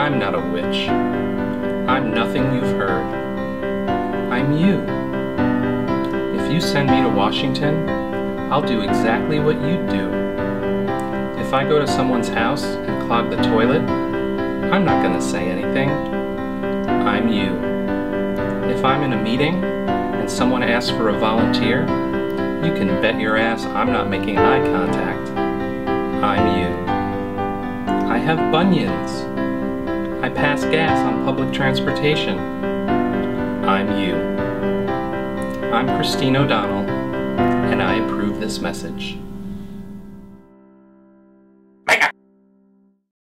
I'm not a witch. I'm nothing you've heard. I'm you. If you send me to Washington, I'll do exactly what you'd do. If I go to someone's house and clog the toilet, I'm not gonna say anything. I'm you. If I'm in a meeting and someone asks for a volunteer, you can bet your ass I'm not making eye contact. I'm you. I have bunions. I pass gas on public transportation. I'm you. I'm Christine O'Donnell, and I approve this message.